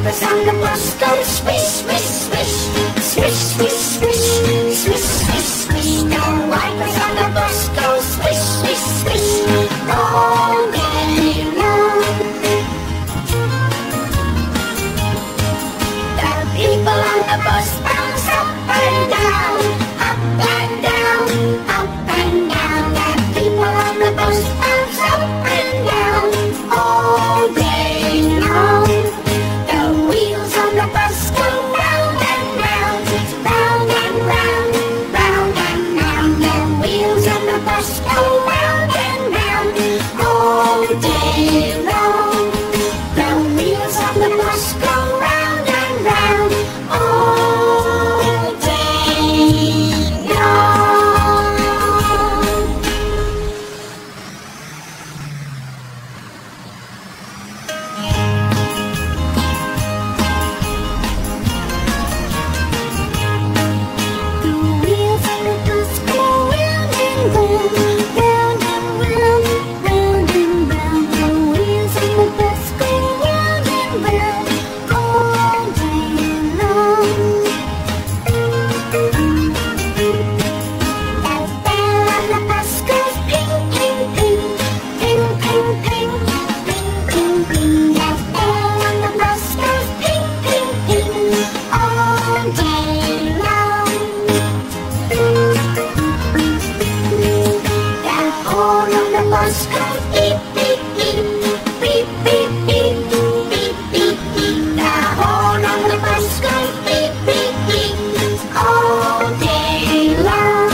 wipers on the bus go swish, swish, swish, swish, swish, swish, swish, swish, swish. The wipers on the bus go swish, swish, swish, all day long. The people on the bus bounce up and down, up and down, up and down. The people on the bus bounce up and down all day long. The wheels on the bus go round and round, round and round, round and round. The wheels on the bus go round and round all day long. The wheels on the bus go round and round all day long. The wheels on the bus go round and round, round and round, round and round. The wheels on the bus go round and round all day long. The bell on the bus goes ping, ping, ping, ping, ping, ping, ping, ping, ping. The bell on the bus goes ping, ping, ping all day long. The horn on the bus goes beep, beep, beep, beep, beep, beep, beep, beep, beep. The horn on the bus goes beep, beep, beep all day long.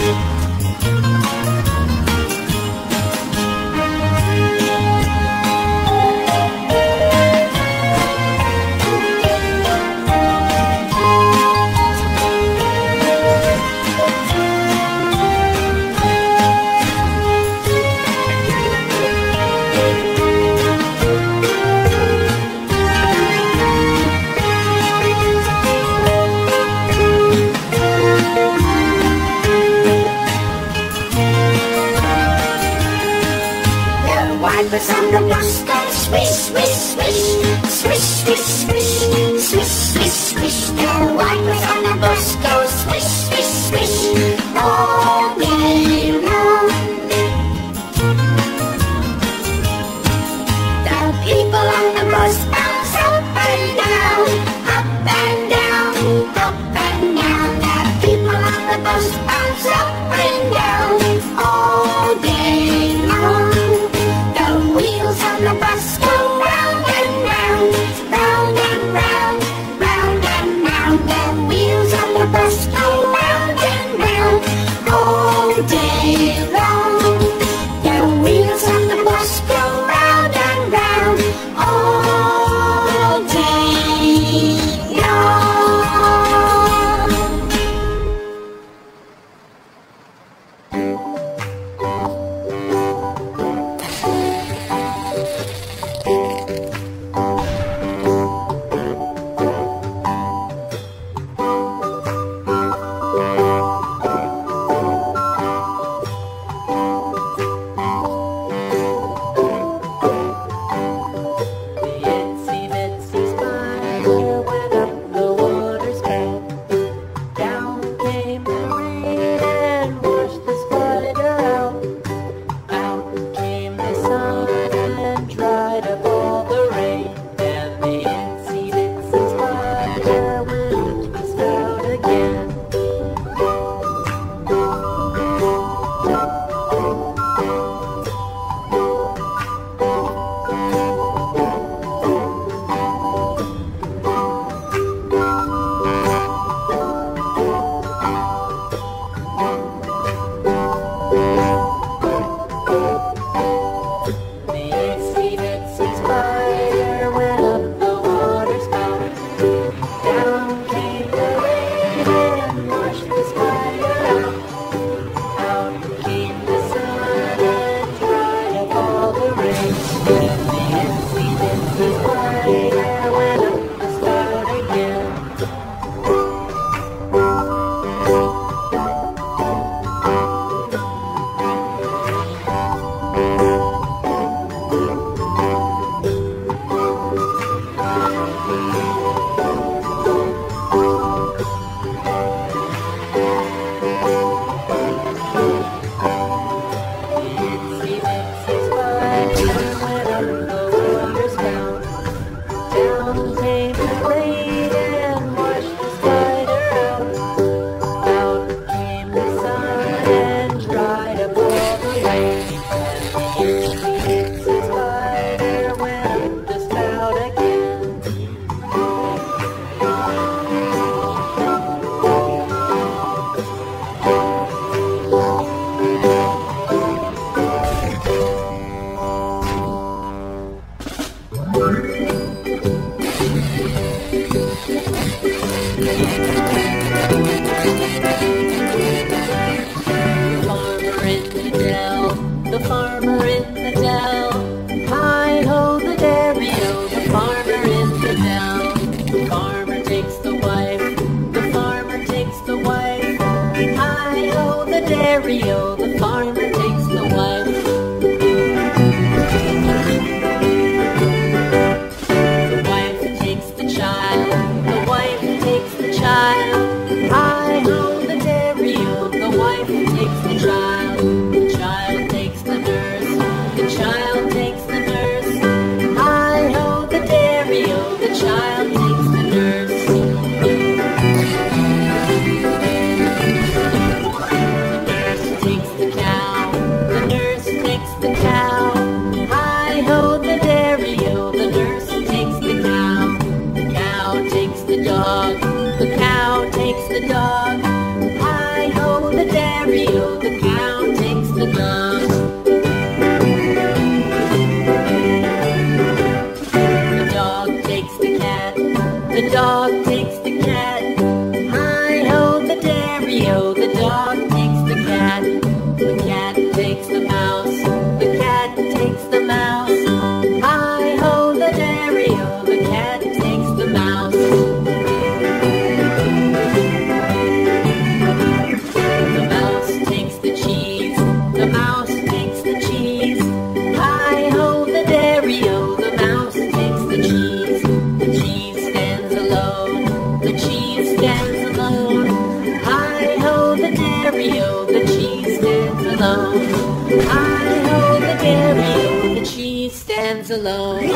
The wipers on the bus go swish, swish, swish, swish, swish, swish, swish, swish, swish. The wipers on the bus go swish, swish, swish all day long. The people on the bus bounce up and down, up and down, up and down. The people on the bus bounce up and down all day long. The wheels on the bus go round and round, round and round, round and round. The wheels on the bus go round and round all day long. The wheels on the bus go round and round all day long. played and watched the spider out. Out came the sun and dried up all the rain. And the itsy spider went to spout again. The farmer in the dell, hi-ho the dairy-o, the farmer in the dell. The farmer takes the wife, the farmer takes the wife, hi-ho the dairy-o, the farmer takes the wife. The wife takes the child, the wife takes the child, hi-ho the dairy-o, the wife takes the child. The child takes the nurse, the child takes the nurse, hi-ho the dairy-o, the child takes the nurse. The nurse takes the cow, the nurse takes the cow, hi-ho the dairy-o, the nurse takes the cow. The cow takes the dog, the cow takes the dog, hi-ho the dairy-o, the cow takes the dog. The dog takes the cat, the dog takes the cat, hi-ho the dairy-o, the dog takes the cat. The cat takes the mouse, the cat takes the mouse, hi-ho the dairy-o, the cat takes the mouse. The mouse takes the cheese, the mouse takes the cheese, hi-ho the dairy-o, the mouse takes the cheese. The cheese stands alone, the cheese stands alone, hi-ho the dairy-o, the cheese stands alone, hi-ho the dairy-o, the cheese stands alone.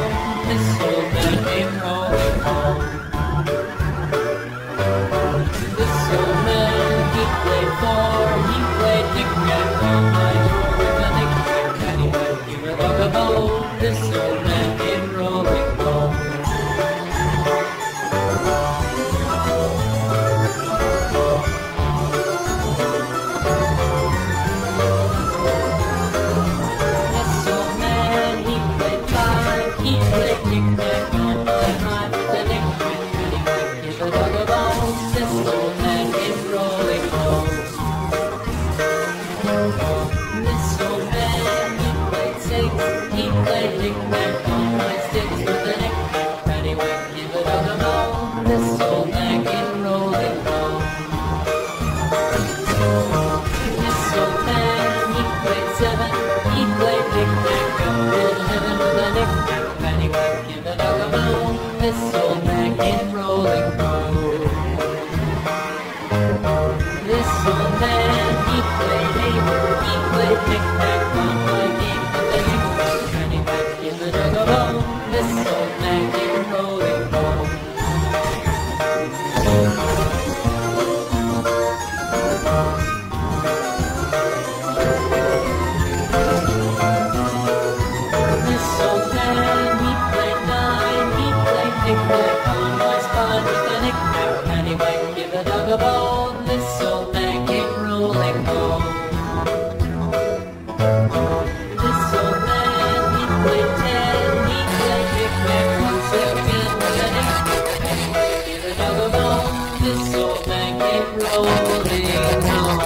This old man came rolling home. This old man, he played knick-knack on my door with a knick-knack, paddywhack, give a dog a bone. This old man came rolling home. This old man, he played knick-knack on my rhyme with a knick-knack, paddywhack, give a dog a bone. This old man came rolling home. This old man, he played knick-knack on my sticks with a knick-knack, paddywhack, give a dog a bone. This old man came rolling home. This old man, he played knick-knack up in heaven with a knick-knack, paddywhack, give a dog a bone. This old man came rolling home. This old man, he played knick-knack on my game with a knick-knack, paddywhack, give a dog a bone. This old man came rolling home. This old man, he played knick-knack on my spine with a knick-knack, paddywhack, give a dog a bone. This old man came rolling home. This old man, he played knick-knack once again with a knick-knack, paddywhack, give a dog a bone. This old man came rolling home.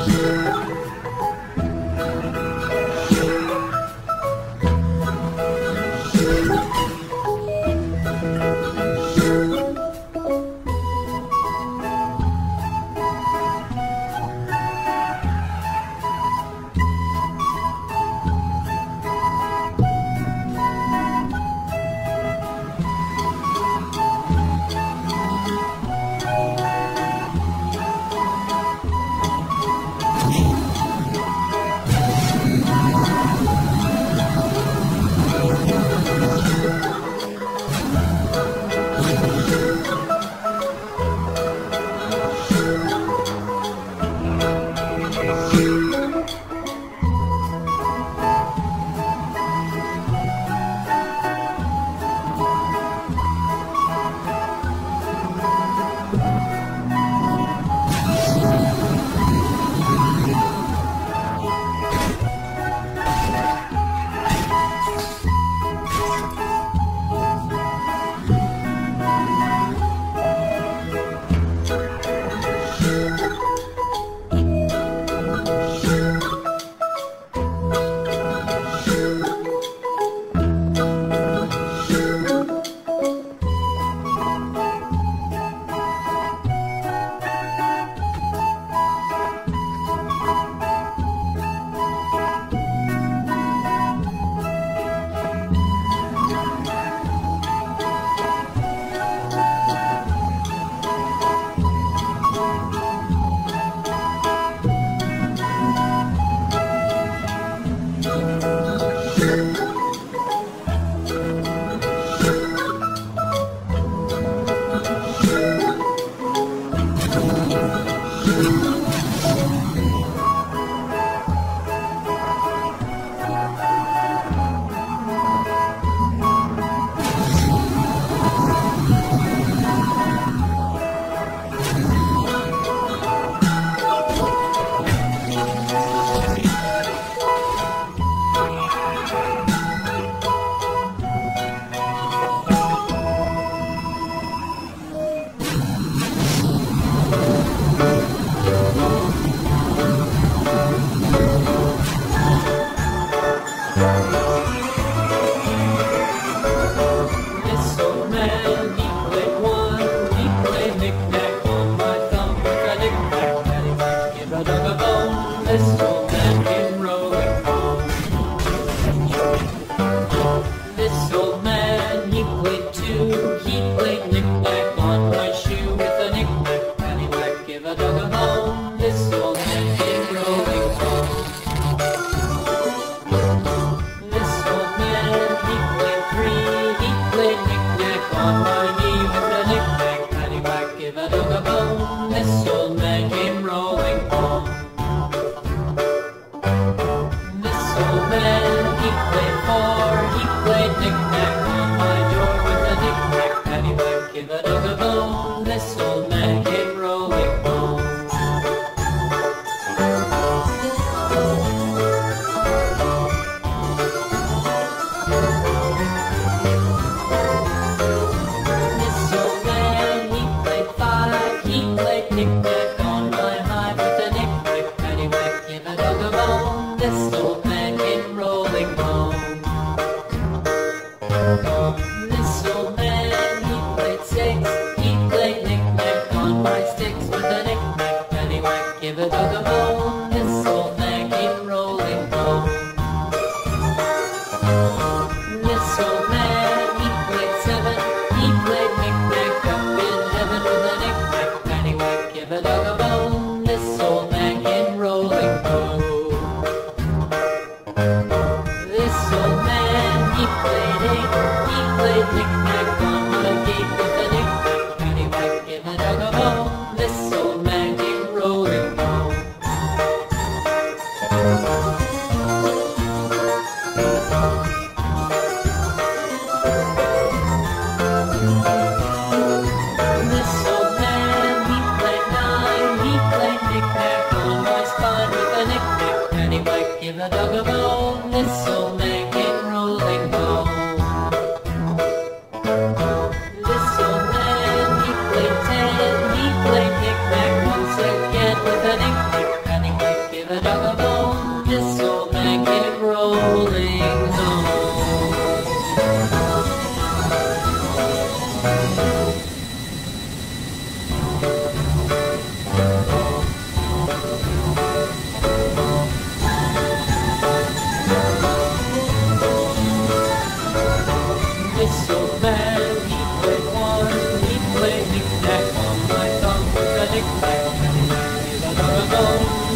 Give a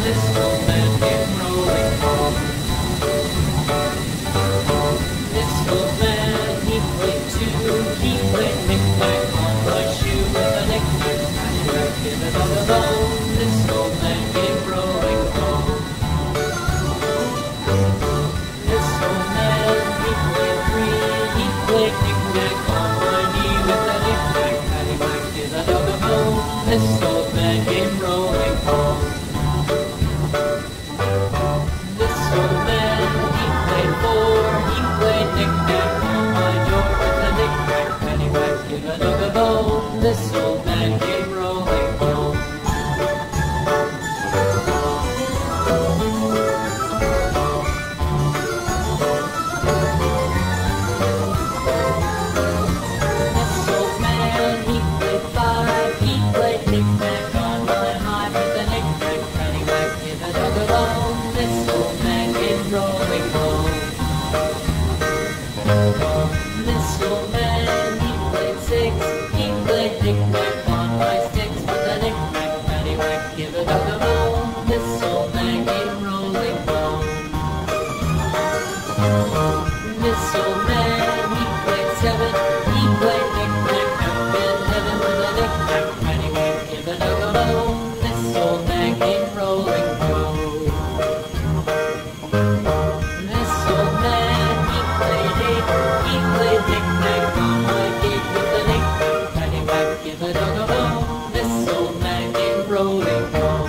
this old man came rolling home. This old man, he played too. He played knick-knack on my shoe with a knick-knack, paddywhack, give a dog a bone. This old man came rolling home. This old man, he played three. He played knick-knack on my knee with a knick-knack, paddywhack, give a dog a bone. This old man came rolling home. This old man, he played four. He played knick-knack on my door with a knick-knack, paddywhack, give a dog a bone. This old man came rolling home. This old man, he played five. He played knick-knack on my high with a knick-knack, paddywhack, give a dog a bone. This old man came rolling home. This old man, he played six. He played knick-knack on my sticks with a knick-knack, paddywhack, give a dog a bone. This old man came rolling home. This old man, he played seven. He played knick-knack up in heaven with a knick-knack, paddywhack, give a dog a bone. This old man came rolling home. This old man, he played eight. He played knick-knack on my gate with a knick-knack, paddywhack, give a dog a bone. This old man came rolling home.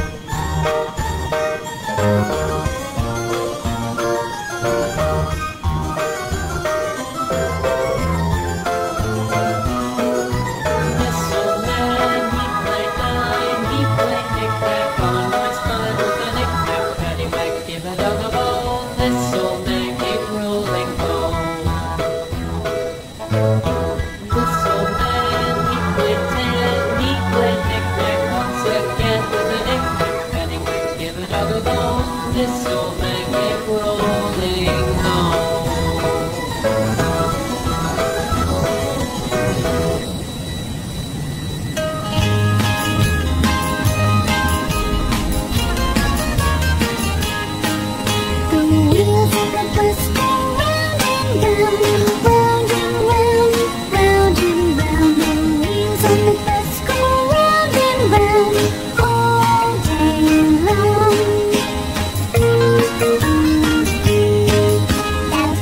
This old man, he played nine. He played knick-knack on my spine with a knick-knack, paddywhack, give a dog a bone. This old man came rolling home. This old man, he played ten. He played knick-knack once again with a knick-knack, paddywhack, give a dog a bone. This old man came rolling home. The wheels of the bus go round and round, round and round, round and round. The wheels on the bus go round and round all day long. That's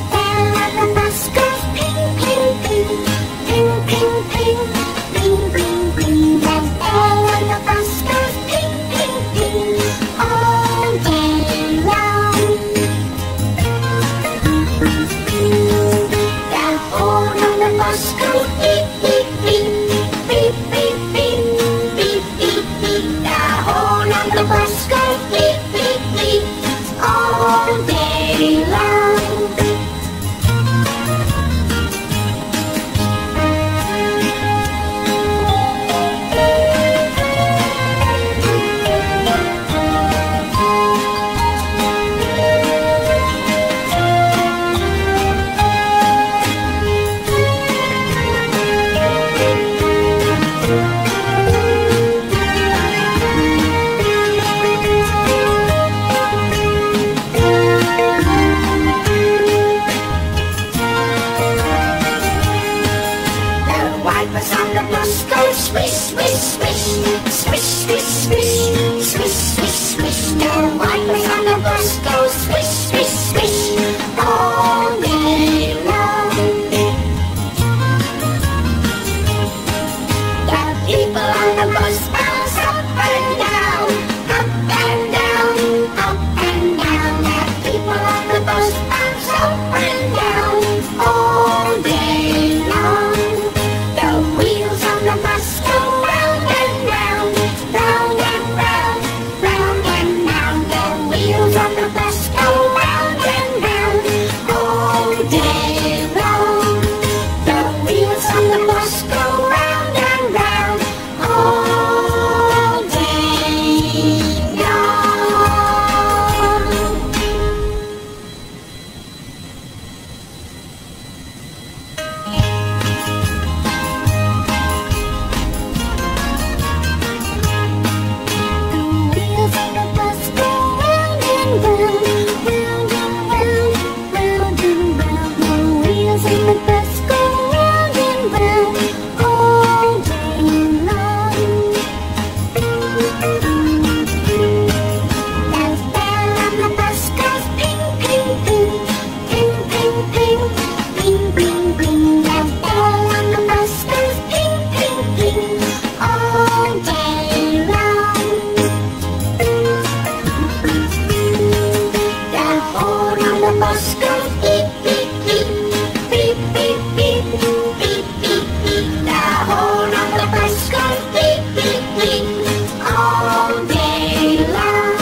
bus goes beep, beep, beep, beep, beep, beep, beep, beep, beep. The horn on the bus goes beep, beep, beep, all day long.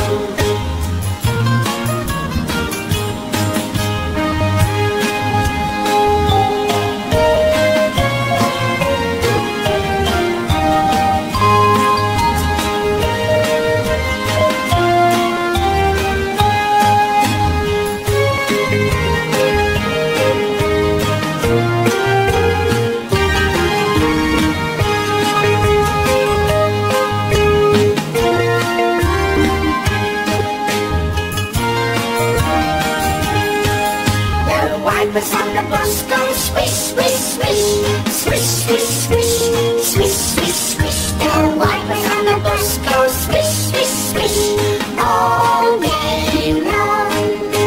Wipers on the bus go swish, swish, swish, swish, swish, swish, swish, swish, swish. The wipers on the bus go swish, swish, swish, all day long.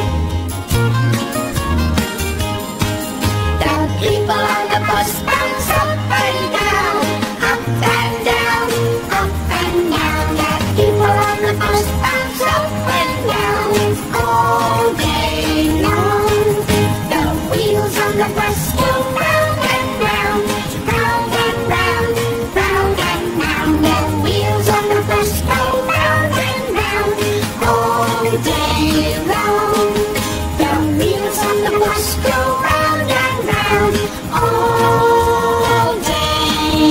The people on the bus bounce up and down, up and down, up and down. The people on the bus bounce up and down, all day long. Wheels on the bus go round and round, round and round, round and round. The wheels on the bus go round and round, all day long. The wheels on the bus go round and round, all day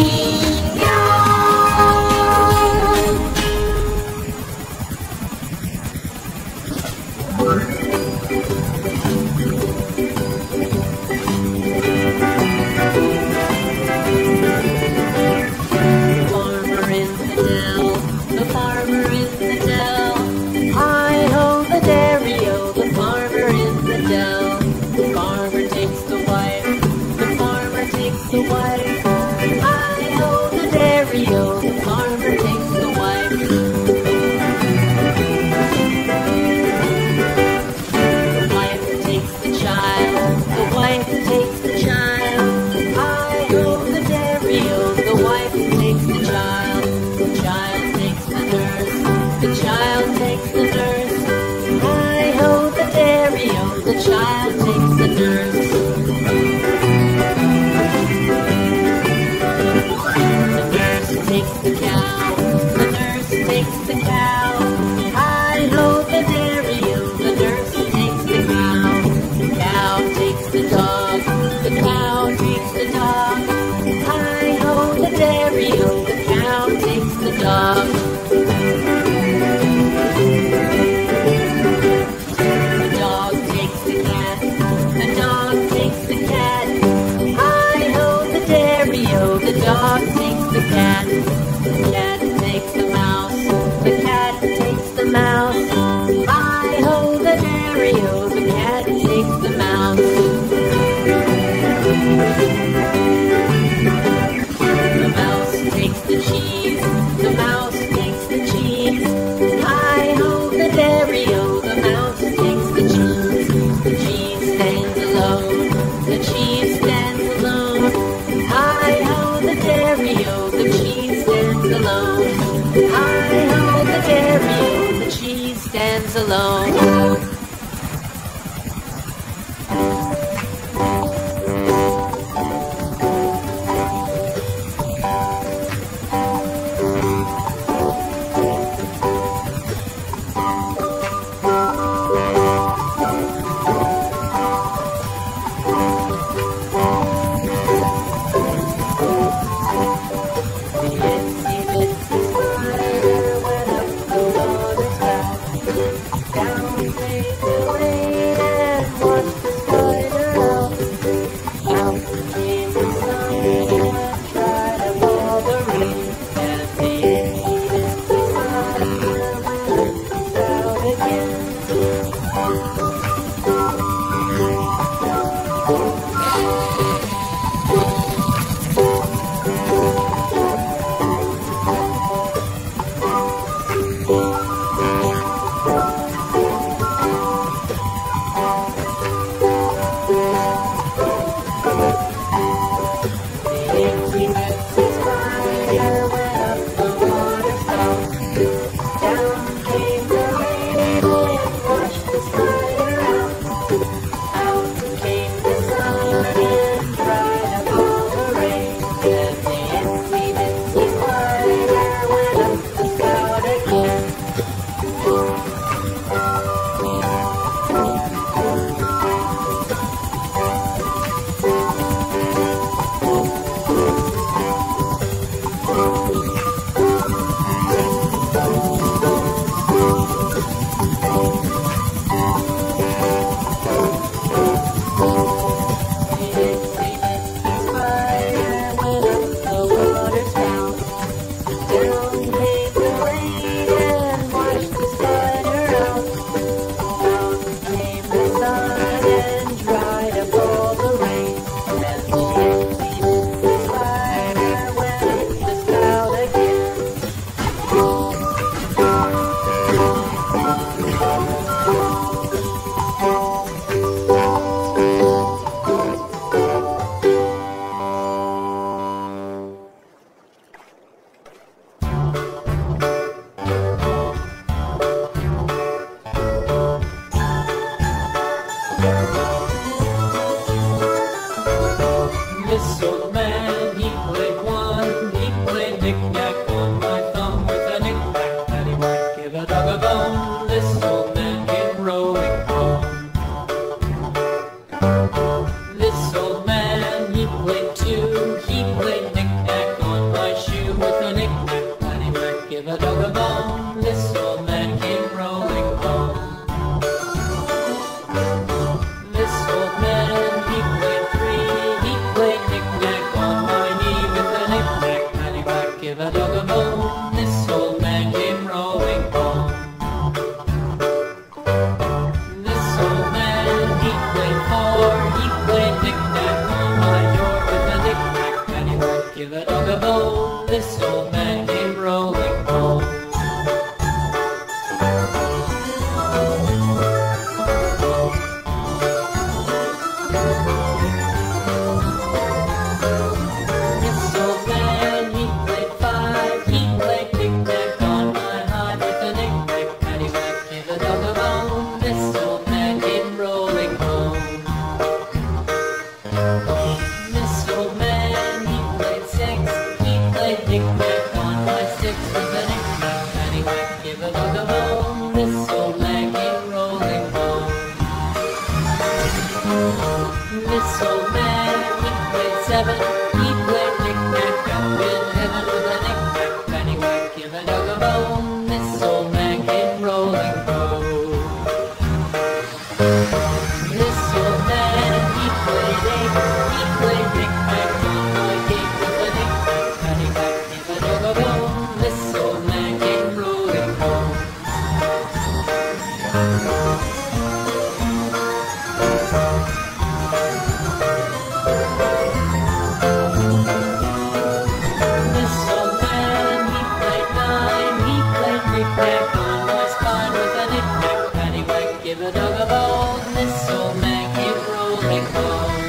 alone. 11. He played knick-knack up in heaven with a knick-knack, paddywhack, give a dog a bone. This old man came rolling home. This old man, he played eight. He played knick-knack on my gate with a knick-knack, paddywhack, give a dog a bone. This old man came rolling home. This old man, he played nine. He played knick-knack on my spine with a knick-knack, paddywhack, give a dog a bone. This old man came rolling home.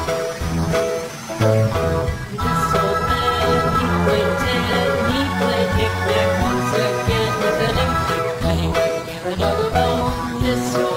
This old man, he played ten. He played knick-knack once again with a knick-knack, paddywhack, give a dog a bone. This old